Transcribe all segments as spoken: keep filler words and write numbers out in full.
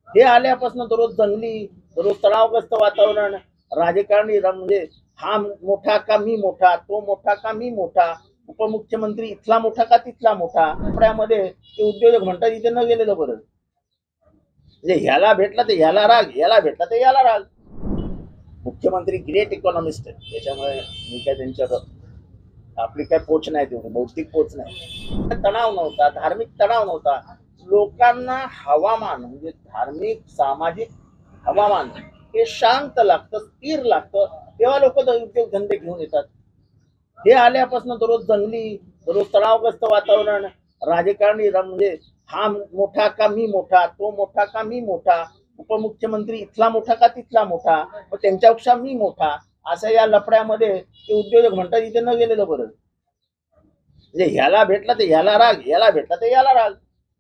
हे आल्यापासून दररोज जंगली, दररोज तणावग्रस्त वातावरण, राजकारणी र- म्हणजे हा मोठा का मी मोठा, तो मोठा का मी मोठा, उपमुख्यमंत्री इथला मोठा का तिथला मोठा, कपड्यामध्ये ते उद्योजक म्हणतात इथे न गेलेलं बरं. म्हणजे ह्याला भेटला तर ह्याला राग, याला भेटला तर याला राग. मुख्यमंत्री ग्रेट इकॉनॉमिस्ट आहे, त्याच्यामुळे मी काय त्यांच्यावर आपली काय पोच नाही, तेवढी बौद्धिक पोच नाही. तणाव नव्हता, धार्मिक तणाव नव्हता. लोकांना हवामान म्हणजे धार्मिक सामाजिक हवामान हे शांत लागतं, स्थिर लागतं, तेव्हा लोक उद्योग धंदे घेऊन येतात. हे आल्यापासून दररोज जंगली, दररोज तणावग्रस्त वातावरण, राजकारणी र- म्हणजे हा मोठा का मी मोठा, तो मोठा का मी मोठा, उपमुख्यमंत्री इथला मोठा का तिथला मोठा, मग त्यांच्यापेक्षा मी मोठा, असं या लफड्यामध्ये ते उद्योजक म्हणतात इथे न गेलेलं बरं. म्हणजे ह्याला भेटला तर ह्याला राग, याला भेटला तर याला राग.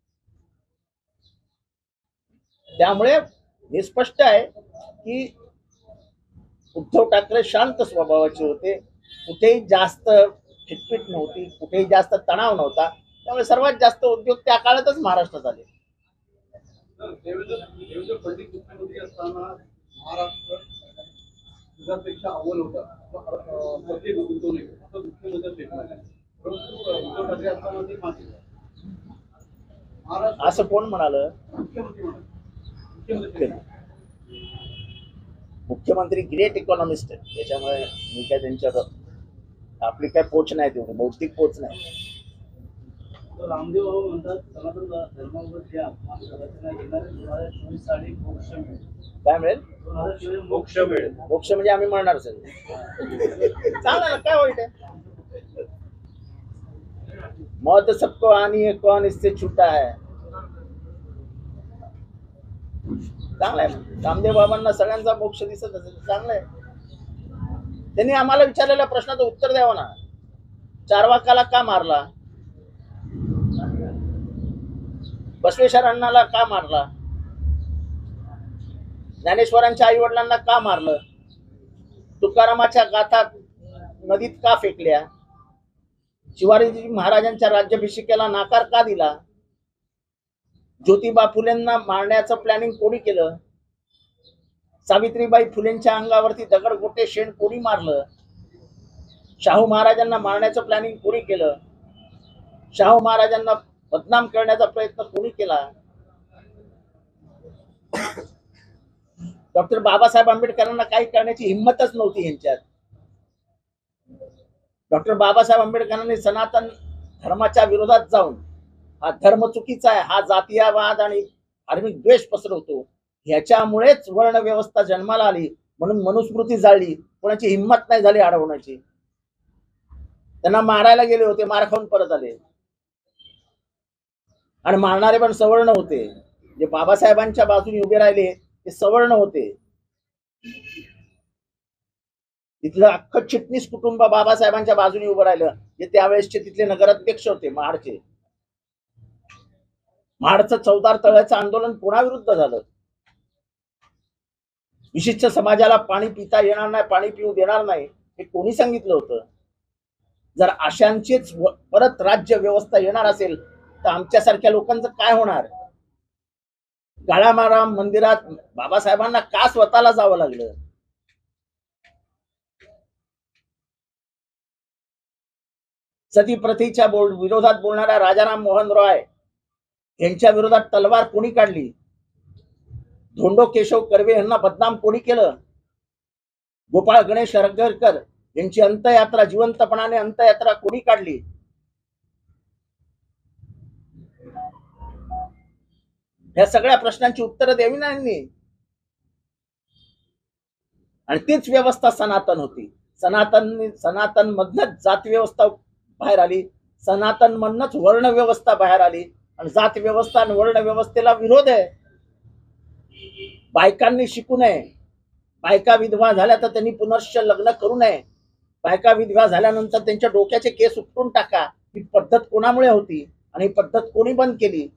त्यामुळे हे स्पष्ट आहे की उद्धव ठाकरे शांत स्वभावाचे होते, कुठेही जास्त खिटपीट नव्हती, कुठेही जास्त तणाव नव्हता, त्यामुळे सर्वात जास्त उद्योग त्या काळातच महाराष्ट्रात आले. देवेंद्र देवेंद्र फडणवीस मुख्यमंत्री असताना महाराष्ट्र जगापेक्षा अव्वल होता प्रत्येक गुंतवणूक असं मुख्यमंत्री देखील परंतु उद्धव ठाकरे असताना ती मागे महाराष्ट्र असं कोण म्हणालं? मुख्यमंत्री म्हणा मुख्यमंत्री मुख्यमंत्री ग्रेट इकॉनॉमिस्ट आहे, त्याच्यामुळे मी काय त्यांच्यावर आपली काय पोच नाही, तेवढी बौद्धिक पोच नाही. रामदेव बाबा म्हणतात सनातन धर्मावर जे अपमान करायचे येणारे दोन हजार चोवीस साली मोक्ष मिळेल. काय मिळेल? दोन हजार चोवीस मोक्ष मिळेल. मोक्ष म्हणजे आम्ही म्हणणार सगळे. चांगलं ना, काय वाईट आहे? मौत सबको आनी है, कौन इससे छूटा है. चांगलं आहे. रामदेव बाबांना सगळ्यांचा मोक्ष दिसत असेल, चांगलं आहे. त्यांनी आम्हाला विचारलेल्या प्रश्नाचं उत्तर द्यावं ना. चारवाकाला का मारला? बसवेश्वरांना का मारला? ज्ञानेश्वरांच्या आई वडिलांना का मारलं? तुकारामाच्या गाथा नदीत का फेकल्या? शिवाजी महाराजांच्या राज्याभिषेकाला नाकार का दिला? ज्योतिबा फुलेंना मारण्याचं प्लॅनिंग कोणी केलं? सावित्रीबाई फुलेंच्या अंगावरती दगडगोटे शेण कोणी मारलं? शाहू महाराजांना मारण्याचं प्लॅनिंग कोणी केलं? शाहू महाराजांना बदनाम करण्याचा प्रयत्न कोणी केला? डॉक्टर बाबासाहेब आंबेडकरांना काही करण्याची हिंमतच नव्हती यांच्यात. डॉक्टर बाबासाहेब आंबेडकरांनी सनातन धर्माच्या विरोधात जाऊन हा धर्म चुकीचा आहे, हा जातीयवाद आणि धार्मिक द्वेष पसरवतो, ह्याच्यामुळेच वर्ण व्यवस्था जन्माला आली, म्हणून मनुस्मृती जाळली, कोणाची हिंमत नाही झाली अडवण्याची. त्यांना मारायला गेले होते, मार खाऊन परत आले. आणि मारणारे पण सवर्ण होते. जे बाबासाहेबांच्या बाजूने उभे राहिले ते सवर्ण होते. तिथलं अख्खं चिटणीस कुटुंब बाबासाहेबांच्या बाजूने उभं राहिलं, जे त्यावेळेसचे तिथले नगराध्यक्ष होते महाडचे. महाडचं चौदार तळ्याचं आंदोलन कोणाविरुद्ध झालं? विशिष्ट समाजाला पाणी पिता येणार नाही, पाणी पिऊ देणार नाही, हे कोणी सांगितलं होतं? जर अशांचीच परत राज्य व्यवस्था येणार असेल तर आमच्यासारख्या लोकांचं काय होणार? काळामाराम मंदिरात बाबासाहेबांना का स्वतःला जावं लागलं? सती प्रथेच्या बोल विरोधात बोलणाऱ्या राजाराम मोहन रॉय यांच्या विरोधात तलवार कोणी काढली? धोंडो केशव कर्वे यांना बदनाम कोणी केलं? गोपाळ गणेश रगरकर यांची अंतयात्रा जिवंतपणाने अंतयात्रा कोणी काढली? या सगळ्या प्रश्नांची उत्तरं द्यावी ना यांनी. आणि तीच व्यवस्था सनातन होती. सनातन सनातन मधनच जात व्यवस्था बाहेर आली, सनातन मधनच वर्ण व्यवस्था बाहेर आली, आणि जात व्यवस्था आणि वर्ण व्यवस्थेला विरोध आहे. बायकांनी शिकू नये, बायका विधवा झाल्या तर त्यांनी पुनश्च लग्न करू नये, बायका विधवा झाल्यानंतर त्यांच्या डोक्याचे केस उपटून टाका, ही पद्धत कोणामुळे होती आणि ही पद्धत कोणी बंद केली?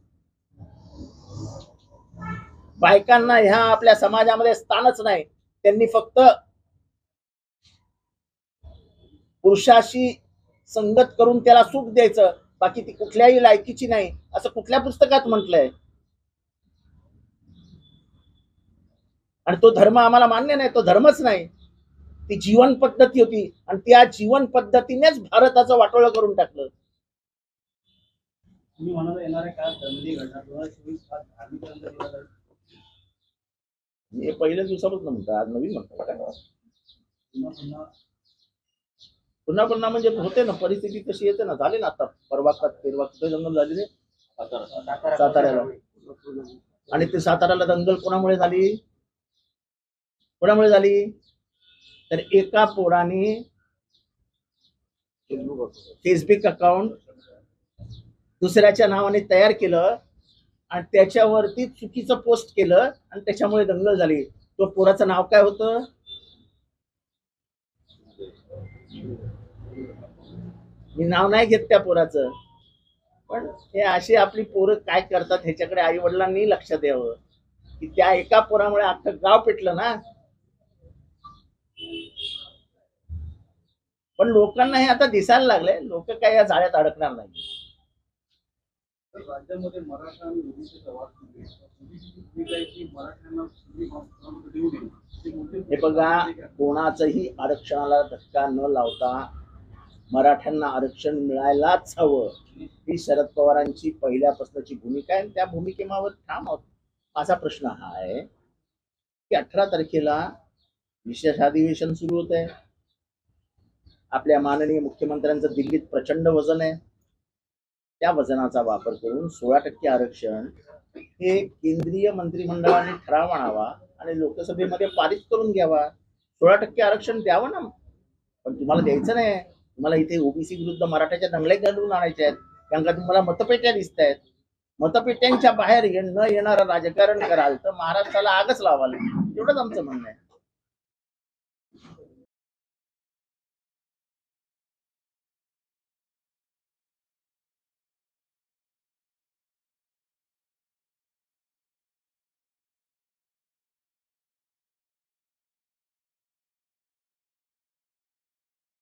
बायकांना ह्या आपल्या समाजामध्ये स्थानच नाही. त्यांनी फक्त पुरुषाशी संगत करून त्याला सुख द्यायचं, बाकी ती कुठल्याही लायकीची नाही, असं कुठल्या पुस्तकात म्हटलंय? आणि तो धर्म आम्हाला मान्य नाही, तो धर्मच नाही, ती जीवन पद्धती होती आणि त्या जीवन पद्धतीनेच भारताचं वाटोळं करून टाकलं. तुम्ही म्हणाला येणाऱ्या काळात दंगली घडणार दोन हजार चोवीस हा धार्मिक रंग दिला जाईल. हे पहिल्या दिवसापासून म्हणतो, आज नवीन म्हणतो काय? पुन्हा पुन्हा पुन्हा पुन्हा म्हणजे होते ना, परिस्थिती तशी येते ना. झाली ना आता परवा का तेरवा कुठे दंगल झाली रे सातारा साताऱ्याला. आणि ते साताऱ्याला दंगल कोणामुळे झाली? कोणामुळे झाली? तर एका पोराने फेसबुक अकाउंट दुसऱ्याच्या नावाने तयार केलं आणि त्याच्यावरती चुकीचं पोस्ट केलं आणि त्याच्यामुळे दंगल झाली. तो पोराचं नाव काय होतं? मी नाव नाही घेत त्या पोराचं, पण हे अशी आपली पोरं काय करतात ह्याच्याकडे आई वडिलांनी लक्ष द्यावं, की त्या एका पोरामुळे अख्खं गाव पेटलं ना. पण लोकांना हे आता दिसायला लागलंय, लोक काय या जाळ्यात अडकणार नाही. तर राज्यामध्ये मराठा आणि ओबीसीचा वाद सुरू आहे. ओबीसीची भूमिका आहे की मराठ्यांना संधी देऊ नये. ते मोठे हे बघा, कोणाचंही आरक्षणाला धक्का न लावता मराठ्यांना आरक्षण मिळायलाच हवं, ही शरद पवारांची पहिल्यापासूनची भूमिका आहे. त्या भूमिकेमावर ठाम आहोत. माझा प्रश्न हा आहे की अठरा तारखेला विशेष अधिवेशन सुरू होत आहे. आपल्या माननीय मुख्यमंत्र्यांचं दिल्लीत प्रचंड वजन आहे. त्या वजनाचा वापर करून सोळा टक्के आरक्षण हे केंद्रीय मंत्रिमंडळाने ठराव आणावा आणि लोकसभेमध्ये पारित करून घ्यावा. सोळा टक्के आरक्षण द्यावं ना. पण तुम्हाला द्यायचं नाही. तुम्हाला इथे ओबीसी विरुद्ध मराठ्याच्या दंगल्या घडवून आणायच्या आहेत, कारण का तुम्हाला मतपेट्या दिसत आहेत. मतपेट्यांच्या बाहेर न येणारं राजकारण कराल तर महाराष्ट्राला आगच लावाल. एवढंच आमचं म्हणणं आहे.